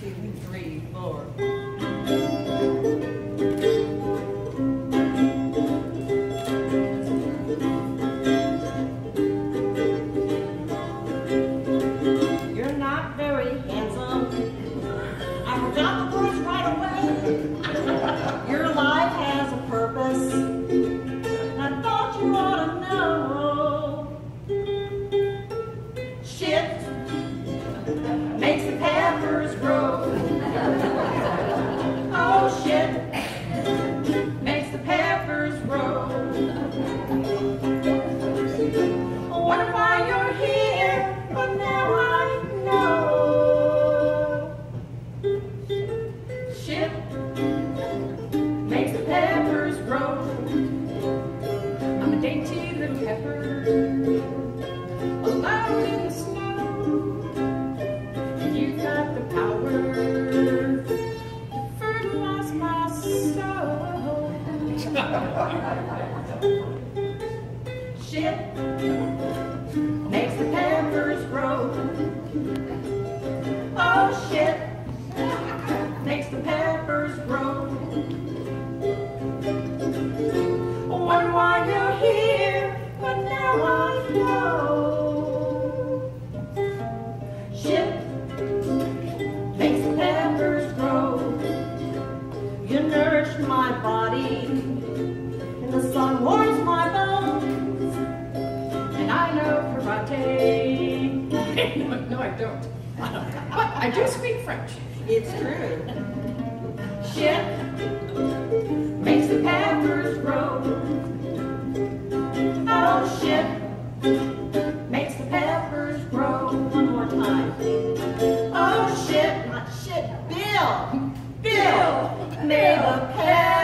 2, 3, 4. You're not very handsome. I forgot the words right away. Your life has a purpose. I thought you ought to know. Shit makes the peppers grow. Oh, shit makes the peppers grow. I wonder why you're here, but now I know. Shit makes the peppers grow. I'm a dainty little pepper, alone in the snow. And you've got the power to fertilize my soul. Shit makes the peppers grow. Oh, shit makes the peppers grow. I wonder why you're here, but now I know. Shit makes the peppers grow. You nourish my body, and the sun warms my bones. And I know karate. No, I don't. But I do speak French. It's true. Shit makes the peppers grow. Oh, shit makes the peppers grow. One more time. Oh, shit, not shit, Bill. Bill, may the peppers